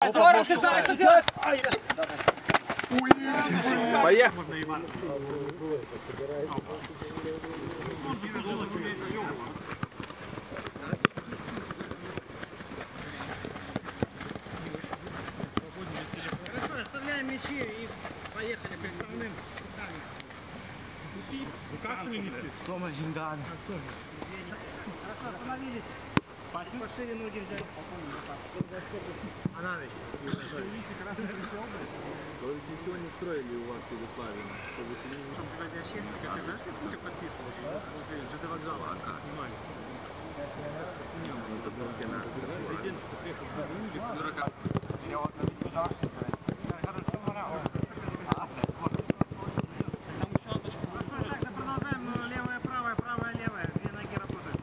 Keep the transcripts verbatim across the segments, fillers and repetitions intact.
Зоран, ти знаєш, що делать? Поехали. Оставляем мячи и поехали к основным. Тома Жинган. Хорошо, остановились. Пошире ноги взяли. Анализ. Вы ничего не строили у вас перед Славином? Продолжаем левая, правая, правая, левая. Две ноги работают.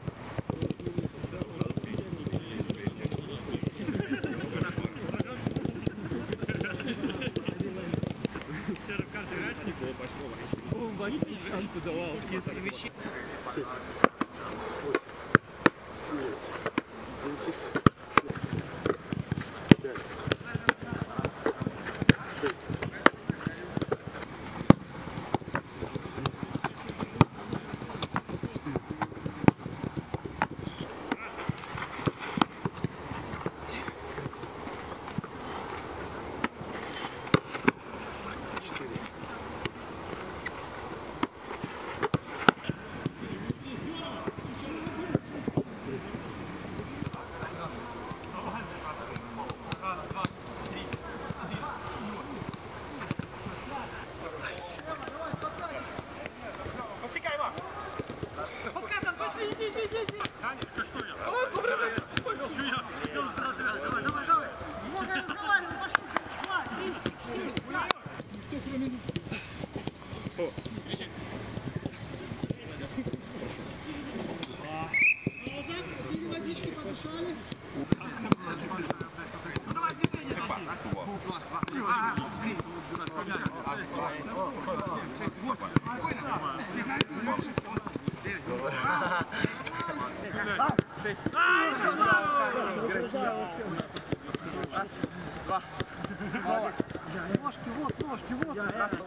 Раз, два. Ножки, вот, ножки, вот.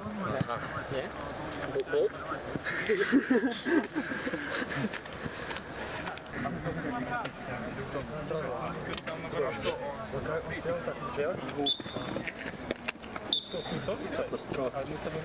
Катастрофа.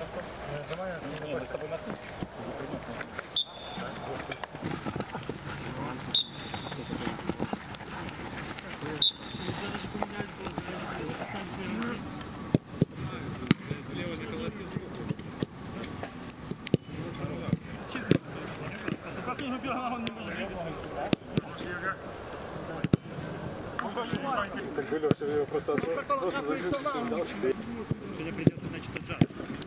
Так были вообще его просто просто зажить. Сегодня придется, значит, отжать.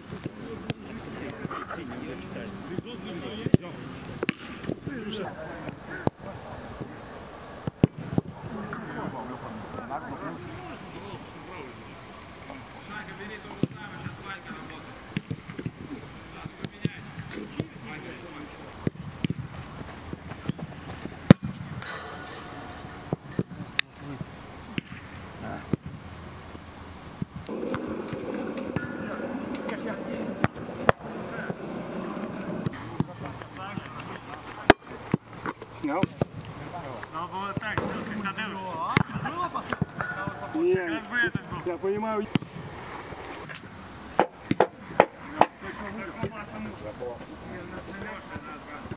Снял? Надо было так, когда дырку. Нет, Как бы этот был. я понимаю. Как сломаться муж.